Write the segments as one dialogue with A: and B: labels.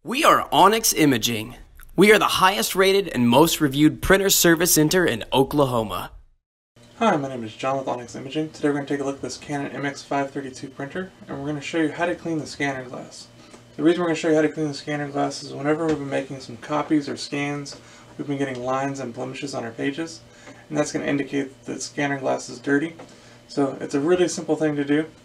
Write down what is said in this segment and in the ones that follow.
A: We are Onyx Imaging. We are the highest rated and most reviewed printer service center in Oklahoma.
B: Hi, my name is John with Onyx Imaging. Today we're going to take a look at this Canon MX532 printer, and we're going to show you how to clean the scanner glass. The reason we're going to show you how to clean the scanner glass is whenever we've been making some copies or scans, we've been getting lines and blemishes on our pages, and that's going to indicate that the scanner glass is dirty. So it's a really simple thing to do.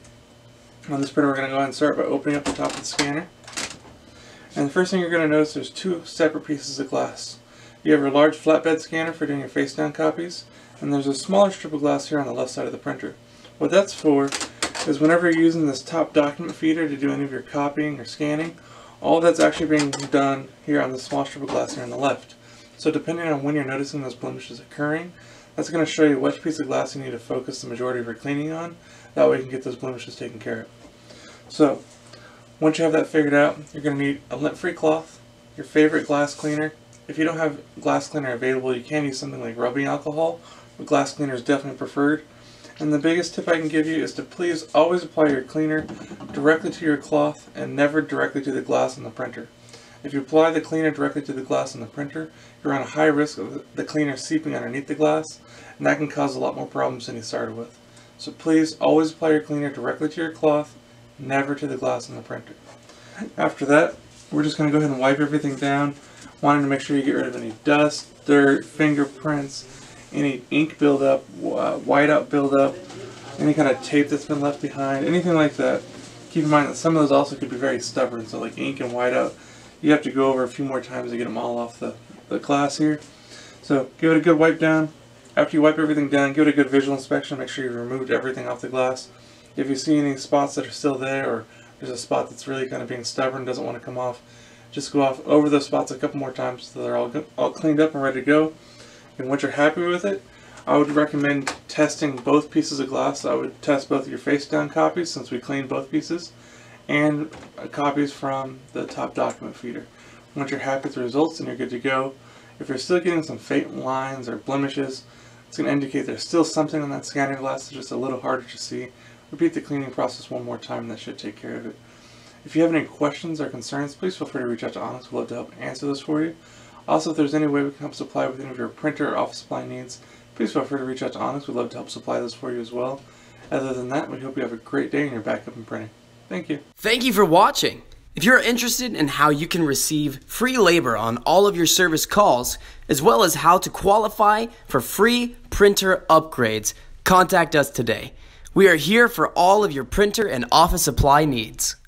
B: On this printer we're going to go ahead and start by opening up the top of the scanner. And the first thing you're going to notice, there's two separate pieces of glass. You have your large flatbed scanner for doing your face down copies, and there's a smaller strip of glass here on the left side of the printer. What that's for is whenever you're using this top document feeder to do any of your copying or scanning, all that's actually being done here on the small strip of glass here on the left. So depending on when you're noticing those blemishes occurring, that's going to show you which piece of glass you need to focus the majority of your cleaning on. That way you can get those blemishes taken care of. So once you have that figured out, you're going to need a lint-free cloth, your favorite glass cleaner. If you don't have glass cleaner available, you can use something like rubbing alcohol, but glass cleaner is definitely preferred. And the biggest tip I can give you is to please always apply your cleaner directly to your cloth and never directly to the glass on the printer. If you apply the cleaner directly to the glass on the printer, you're on a high risk of the cleaner seeping underneath the glass, and that can cause a lot more problems than you started with. So please always apply your cleaner directly to your cloth, never to the glass on the printer. After that, we're just going to go ahead and wipe everything down, wanting to make sure you get rid of any dust, dirt, fingerprints, any ink buildup, whiteout buildup, any kind of tape that's been left behind, anything like that. Keep in mind that some of those also could be very stubborn, so like ink and whiteout, you have to go over a few more times to get them all off the glass here. So give it a good wipe down. After you wipe everything down, give it a good visual inspection, make sure you've removed everything off the glass. If you see any spots that are still there, or there's a spot that's really kind of being stubborn, doesn't want to come off, just go off over those spots a couple more times so they're all cleaned up and ready to go. And once you're happy with it, I would recommend testing both pieces of glass. I would test both your face down copies, since we cleaned both pieces, and copies from the top document feeder. Once you're happy with the results, then you're good to go. If you're still getting some faint lines or blemishes, it's going to indicate there's still something on that scanner glass that's just a little harder to see. Repeat the cleaning process one more time and that should take care of it. If you have any questions or concerns, please feel free to reach out to Onyx. We'd love to help answer those for you. Also, if there's any way we can help supply with any of your printer or office supply needs, please feel free to reach out to Onyx. We'd love to help supply those for you as well. Other than that, we hope you have a great day and you're back up and printing. Thank you.
A: Thank you for watching. If you're interested in how you can receive free labor on all of your service calls, as well as how to qualify for free printer upgrades, contact us today. We are here for all of your printer and office supply needs.